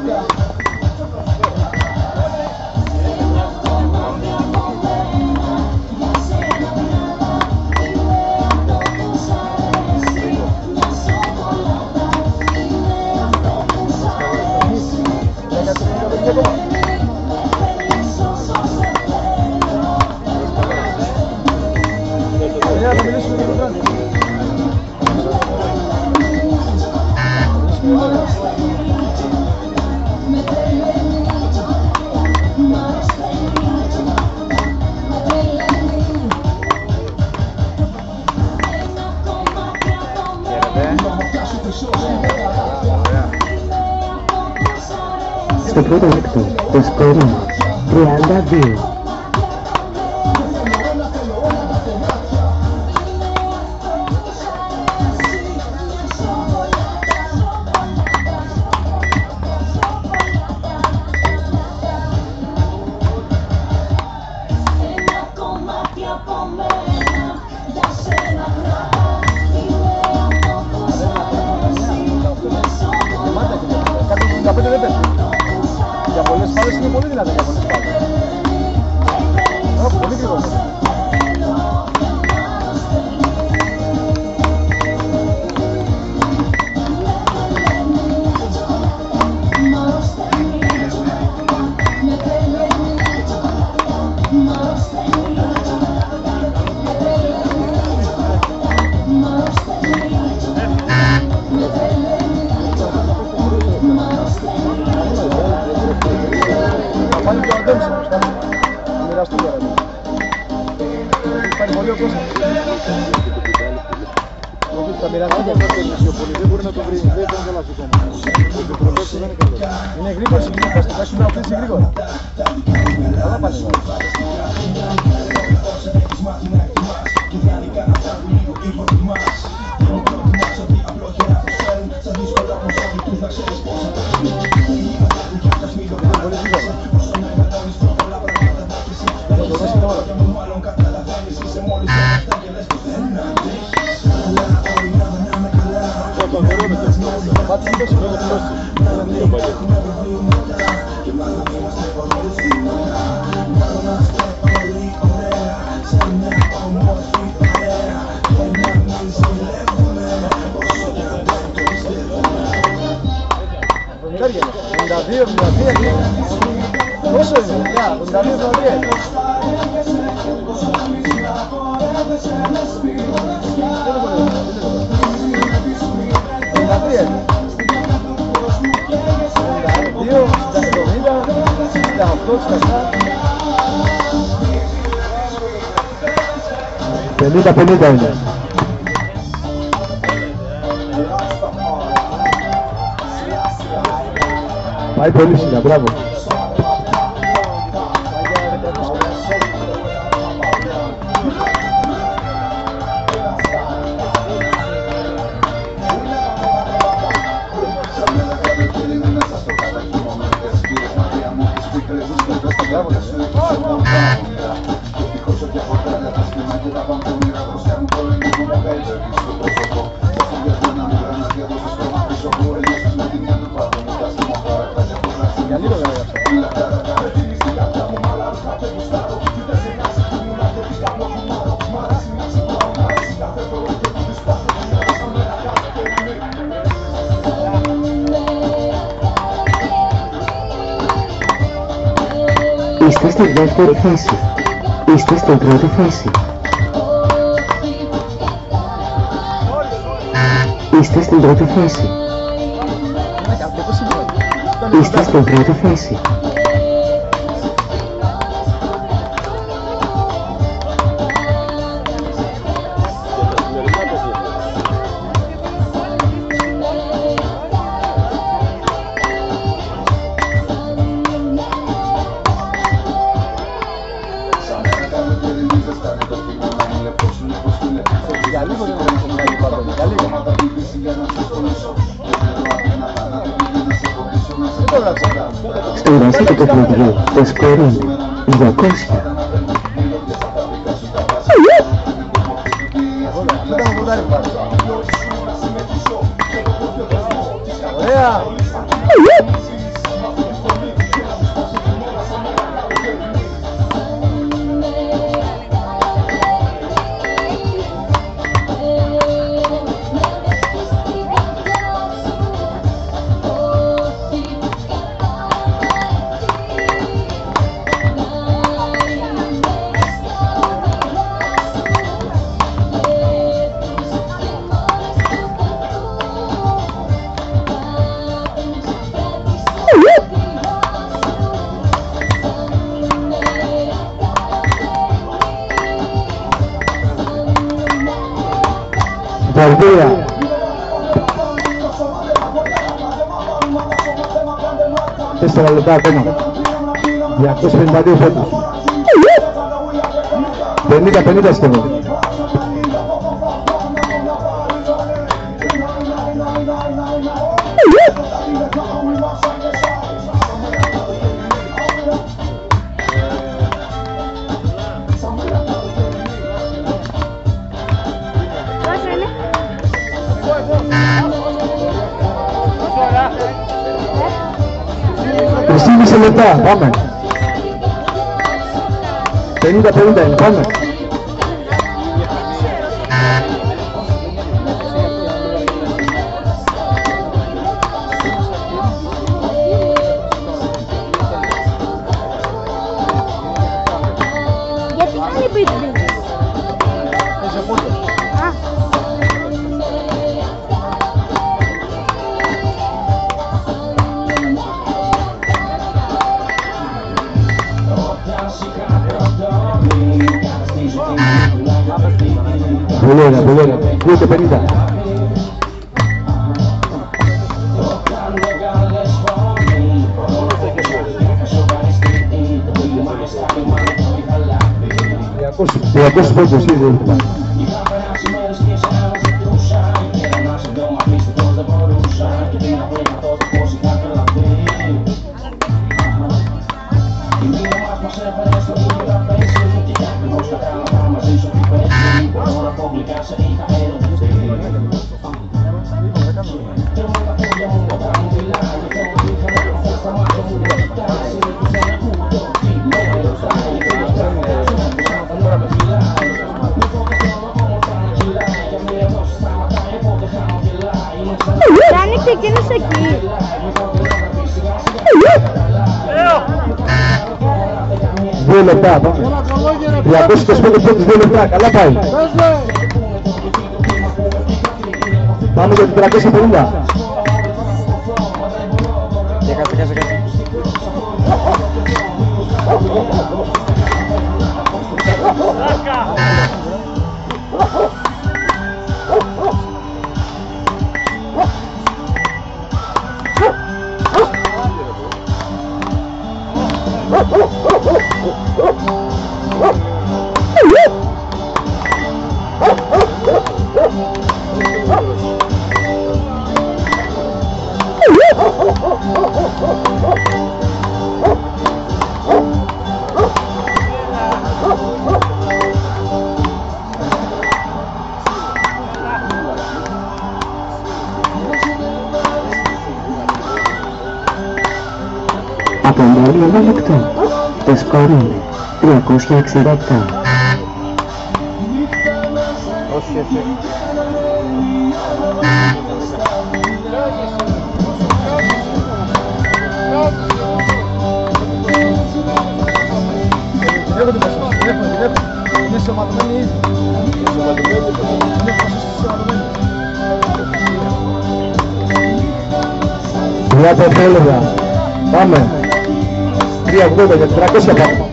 Στο πρώτο λεπτό το σκορ είναι 32. Για πολλές φάλες είναι πολύ δυνατά για πολλές φάλες. Πολύ γρήγορα. Πάλι και ο Αντέμις μπροστά μου. Θα μοιραστούν τώρα. Υπάρχει πολύ ο κόσμος. Θα μοιραστούν και αυτό το μισιοπολί. Δεν μπορεί να το βρει. Δεν είναι καλά ακόμα. Είναι γρήγορη η κινητάς. Θα σου να αφήσει γρήγορα. Καλά πάνε. Πολύ γρήγορα. Πόσο είναι, 82. Πενήντα είναι. Πάει πολύ ψηλά, μπράβο. Είστε στη δεύτερη θέση. Είστε στην πρώτη θέση. Είστε στην πρώτη θέση. Είστε στην πρώτη θέση. Στη βάση του παιχνιδιού το σκορ είναι 200. Ωραία! Βαρδία. 4 λεπτά ακόμα. 252 φέτος. 50-50 σχεδόν. Μισή λεπτά, πάμε. 50-50 είναι, πάμε. Γιατί κάνει πίτσι. Πολύ ωραία. 2-50. Διακόσους πόντους ήδη. Κάνει ξεκίνησε εκεί. 2 λεπτά, πάμε. 225 πόντους, 2 λεπτά, καλά πάει. Πάμε για την 350. Κάτσε. Απομένει 1 λεπτό. Το σκορ είναι 367. Όχι, έτσι. Είναι σωματωμένοι ήδη. Μια πετέλεγα. Πάμε. 380 για 300 πάμε.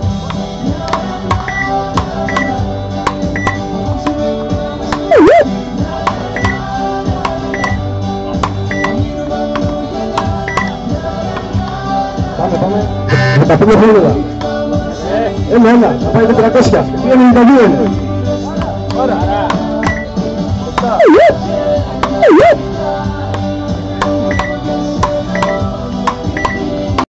Πάμε. 15 φύλλα. Ένα. Θα πάει 400. 292 είναι. Ωραία.